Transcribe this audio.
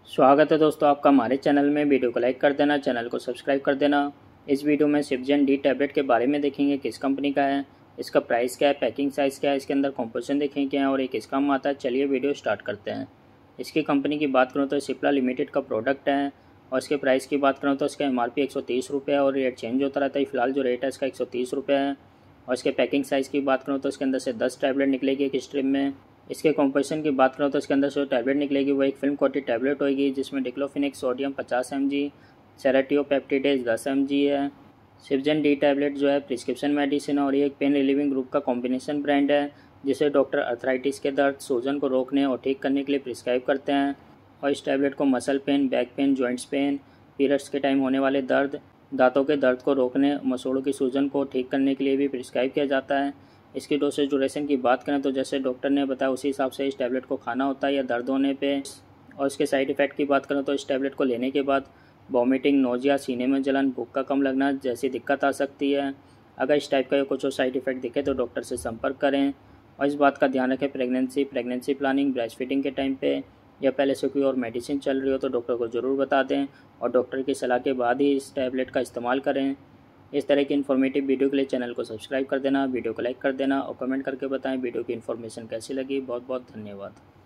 स्वागत है दोस्तों आपका हमारे चैनल में। वीडियो को लाइक कर देना, चैनल को सब्सक्राइब कर देना। इस वीडियो में सिप्जन डी टैबलेट के बारे में देखेंगे, किस कंपनी का है, इसका प्राइस क्या है, पैकिंग साइज़ क्या है, इसके अंदर कॉम्पोजिशन देखेंगे क्या है और ये किस काम आता है। चलिए वीडियो स्टार्ट करते हैं। इसकी कंपनी की बात करूँ तो सिप्ला लिमिटेड का प्रोडक्ट है और इसके प्राइस की बात करूँ तो इसका MRP 130 रुपये है और रेट चेंज होता रहता है। फिलहाल जो रेट है इसका 130 रुपये है। और इसके पैकिंग साइज़ की बात करूँ तो इसके अंदर से 10 टैबलेट निकलेगी एक स्ट्रिप में। इसके कॉम्पोजिशन की बात करूँ तो इसके अंदर से जो टैबलेट निकलेगी वो एक फिल्म कोटेड टैबलेट होगी, जिसमें diclofenac sodium 50 mg, serratiopeptidase 10 mg है। सिप्जन डी टैबलेट जो है प्रिस्क्रिप्शन मेडिसिन और ये एक पेन रिलीविंग ग्रुप का कॉम्बिनेशन ब्रांड है, जिसे डॉक्टर अर्थराइटिस के दर्द, सूजन को रोकने और ठीक करने के लिए प्रिस्क्राइब करते हैं। और इस टैबलेट को muscle pain, back pain, joints pain, periods के टाइम होने वाले दर्द, दांतों के दर्द को रोकने, मसूड़ों की सूजन को ठीक करने के लिए भी प्रिस्क्राइब किया जाता है। इसकी डोसेज ड्यूरेशन की बात करें तो जैसे डॉक्टर ने बताया उसी हिसाब से इस टैबलेट को खाना होता है या दर्द होने पे। और इसके साइड इफ़ेक्ट की बात करें तो इस टैबलेट को लेने के बाद वॉमिटिंग, नोजिया, सीने में जलन, भूख का कम लगना जैसी दिक्कत आ सकती है। अगर इस टाइप का कुछ और साइड इफ़ेक्ट दिखे तो डॉक्टर से संपर्क करें। और इस बात का ध्यान रखें, प्रेगनेंसी प्लानिंग, ब्रेस्ट फीडिंग के टाइम पे या पहले से कोई और मेडिसिन चल रही हो तो डॉक्टर को ज़रूर बता दें और डॉक्टर की सलाह के बाद ही इस टैबलेट का इस्तेमाल करें। इस तरह की इन्फॉर्मेटिव वीडियो के लिए चैनल को सब्सक्राइब कर देना, वीडियो को लाइक कर देना और कमेंट करके बताएं वीडियो की इन्फॉर्मेशन कैसी लगी। बहुत बहुत धन्यवाद।